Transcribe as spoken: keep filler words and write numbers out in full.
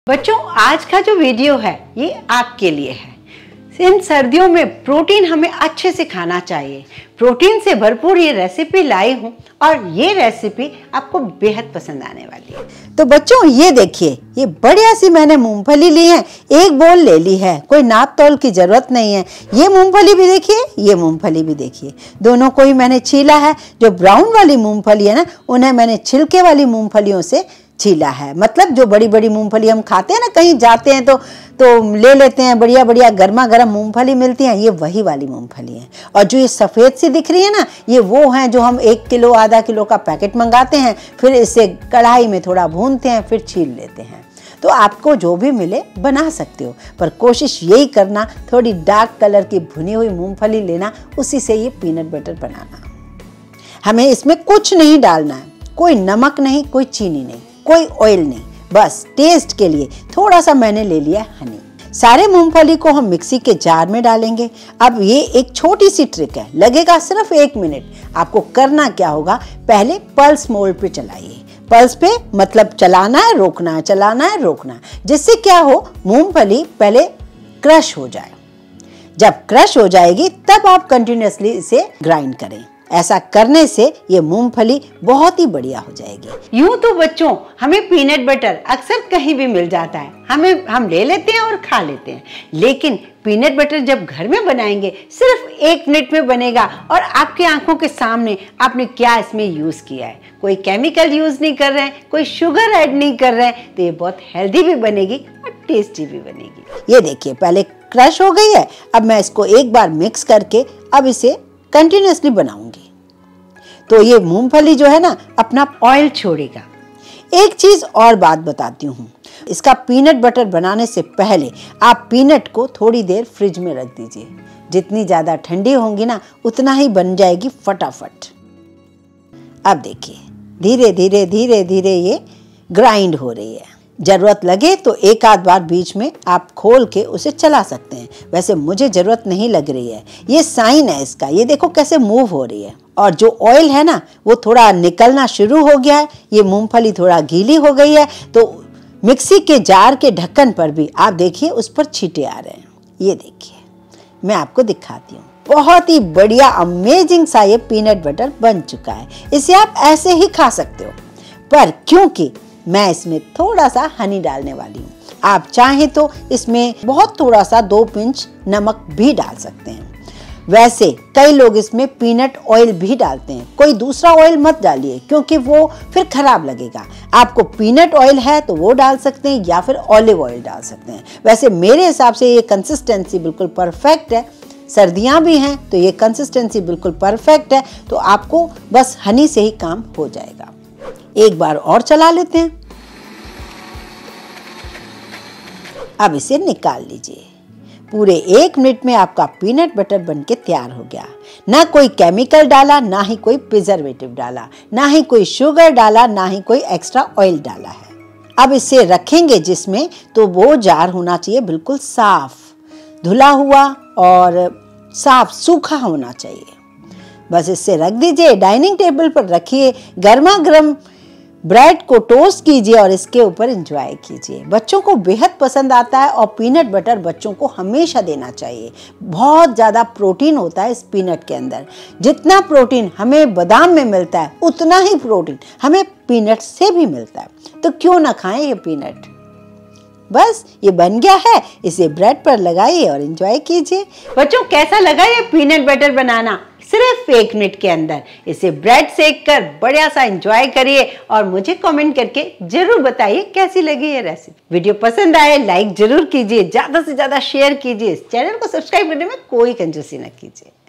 बच्चों, आज का जो वीडियो है ये आपके लिए है। इन सर्दियों में प्रोटीन हमें अच्छे से खाना चाहिए। प्रोटीन से भरपूर ये रेसिपी लाई हूँ और ये रेसिपी आपको बेहद पसंद आने वाली है। तो बच्चों ये देखिए, ये बढ़िया सी मैंने मूंगफली ली है, एक बोल ले ली है, कोई नाप तोल की जरूरत नहीं है। ये मूंगफली भी देखिए, ये मूंगफली भी देखिए, दोनों को ही मैंने छीला है। जो ब्राउन वाली मूंगफली है ना, उन्हें मैंने छिलके वाली मूंगफलियों से छीला है। मतलब जो बड़ी बड़ी मूंगफली हम खाते हैं ना, कहीं जाते हैं तो तो ले लेते हैं, बढ़िया बढ़िया गर्मा गर्म मूंगफली मिलती है, ये वही वाली मूंगफली है। और जो ये सफ़ेद सी दिख रही है ना, ये वो हैं जो हम एक किलो आधा किलो का पैकेट मंगाते हैं, फिर इसे कढ़ाई में थोड़ा भूनते हैं, फिर छील लेते हैं। तो आपको जो भी मिले बना सकते हो, पर कोशिश यही करना थोड़ी डार्क कलर की भुनी हुई मूँगफली लेना, उसी से ये पीनट बटर बनाना। हमें इसमें कुछ नहीं डालना है, कोई नमक नहीं, कोई चीनी नहीं, कोई ऑयल नहीं, बस टेस्ट के लिए थोड़ा सा मैंने ले लिया हनी। सारे मूंगफली को हम मिक्सी के जार में डालेंगे। अब ये एक छोटी सी ट्रिक है, लगेगा सिर्फ एक मिनट। आपको करना क्या होगा, पहले पल्स मोड पे चलाइए। पल्स पे मतलब चलाना है, रोकना है, चलाना है, रोकना है, जिससे क्या हो, मूंगफली पहले क्रश हो जाए। जब क्रश हो जाएगी तब आप कंटिन्यूअसली इसे ग्राइंड करें। ऐसा करने से ये मूंगफली बहुत ही बढ़िया हो जाएगी। यूं तो बच्चों, हमें पीनट बटर अक्सर कहीं भी मिल जाता है, हमें हम ले लेते हैं और खा लेते हैं। लेकिन पीनट बटर जब घर में बनाएंगे, सिर्फ एक मिनट में बनेगा और आपकी आंखों के सामने आपने क्या इसमें यूज किया है। कोई केमिकल यूज नहीं कर रहे हैं, कोई शुगर ऐड नहीं कर रहे हैं, तो ये बहुत हेल्दी भी बनेगी और टेस्टी भी बनेगी। ये देखिए, पहले क्रश हो गई है। अब मैं इसको एक बार मिक्स करके अब इसे कंटिन्यूअसली बनाऊंगी। तो ये मूंगफली जो है ना, अपना ऑयल छोड़ेगा। एक चीज और बात बताती हूँ, इसका पीनट बटर बनाने से पहले आप पीनट को थोड़ी देर फ्रिज में रख दीजिए। जितनी ज्यादा ठंडी होंगी ना, उतना ही बन जाएगी फटाफट। अब देखिए, धीरे धीरे धीरे धीरे ये ग्राइंड हो रही है। जरूरत लगे तो एक आध बार बीच में आप खोल के उसे चला सकते हैं। वैसे मुझे जरूरत नहीं लग रही है, ये साइन है इसका। ये देखो कैसे मूव हो रही है। और जो ऑयल है ना, वो थोड़ा निकलना शुरू हो गया है। ये मूंगफली थोड़ा गीली हो गई है, तो मिक्सी के जार के ढक्कन पर भी आप देखिए, उस पर छींटे आ रहे हैं। ये देखिए, मैं आपको दिखाती हूँ। बहुत ही बढ़िया अमेजिंग सा ये पीनट बटर बन चुका है। इसे आप ऐसे ही खा सकते हो, पर क्योंकि मैं इसमें थोड़ा सा हनी डालने वाली हूँ, आप चाहें तो इसमें बहुत थोड़ा सा दो पिंच नमक भी डाल सकते हैं। वैसे कई लोग इसमें पीनट ऑयल भी डालते हैं। कोई दूसरा ऑयल मत डालिए, क्योंकि वो फिर खराब लगेगा। आपको पीनट ऑयल है तो वो डाल सकते हैं, या फिर ऑलिव ऑयल डाल सकते हैं। वैसे मेरे हिसाब से ये कंसिस्टेंसी बिल्कुल परफेक्ट है। सर्दियाँ भी हैं तो ये कंसिस्टेंसी बिल्कुल परफेक्ट है। तो आपको बस हनी से ही काम हो जाएगा। एक बार और चला लेते हैं। अब इसे निकाल लीजिए। पूरे एक मिनट में आपका पीनट बटर बनके तैयार हो गया। ना कोई केमिकल डाला, ना ही कोई प्रिजर्वेटिव डाला, ना ही कोई शुगर डाला, ना ही कोई एक्स्ट्रा ऑयल डाला है। अब इसे रखेंगे जिसमें, तो वो जार होना चाहिए बिल्कुल साफ, धुला हुआ और साफ सूखा होना चाहिए। बस इसे रख दीजिए, डाइनिंग टेबल पर रखिए, गर्मा गर्म ब्रेड को टोस्ट कीजिए और इसके ऊपर एंजॉय कीजिए। बच्चों को बेहद पसंद आता है और पीनट बटर बच्चों को हमेशा देना चाहिए। बहुत ज़्यादा प्रोटीन होता है इस पीनट के अंदर। जितना प्रोटीन हमें बादाम में मिलता है, उतना ही प्रोटीन हमें पीनट से भी मिलता है। तो क्यों ना खाएं ये पीनट। बस ये बन गया है, इसे ब्रेड पर लगाइए और एंजॉय कीजिए। बच्चों, कैसा लगा ये पीनट बटर बनाना? सिर्फ एक मिनट के अंदर इसे ब्रेड सेक कर बढ़िया सा एंजॉय करिए और मुझे कमेंट करके जरूर बताइए कैसी लगी ये रेसिपी। वीडियो पसंद आए लाइक जरूर कीजिए, ज्यादा से ज्यादा शेयर कीजिए। इस चैनल को सब्सक्राइब करने में कोई कंजूसी न कीजिए।